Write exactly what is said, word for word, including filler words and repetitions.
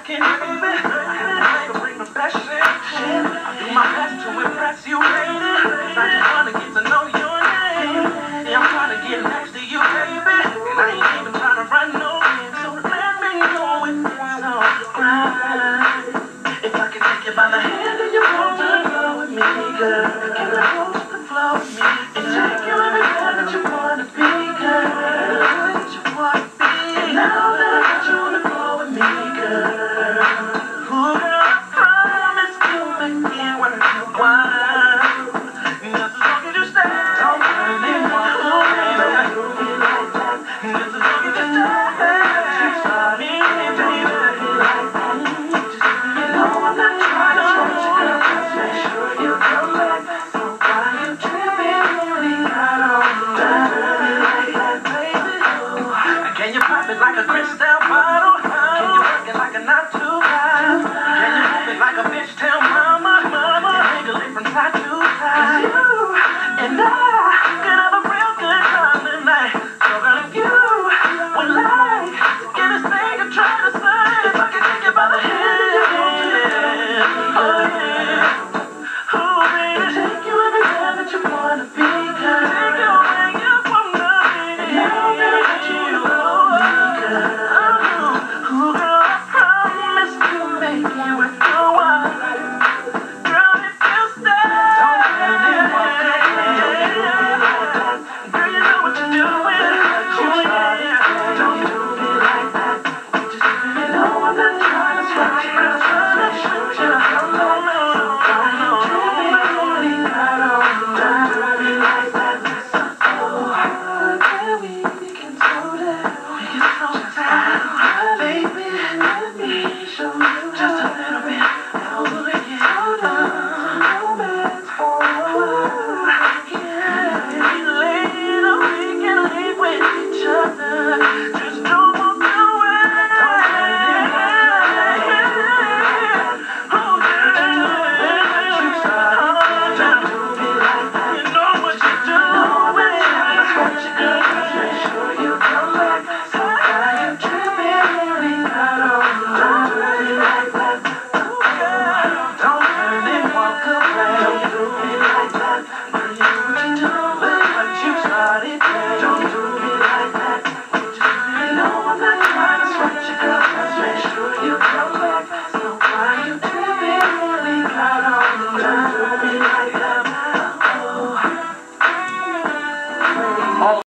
can, baby. I can bring the best shit. I do my best to impress you, baby. I just wanna get to know your name. Yeah, I'm trying to get next to you, baby. And I ain't even trying to run no game. So let me know if it's alright. If I can take you by the hand and you want to go with me, girl.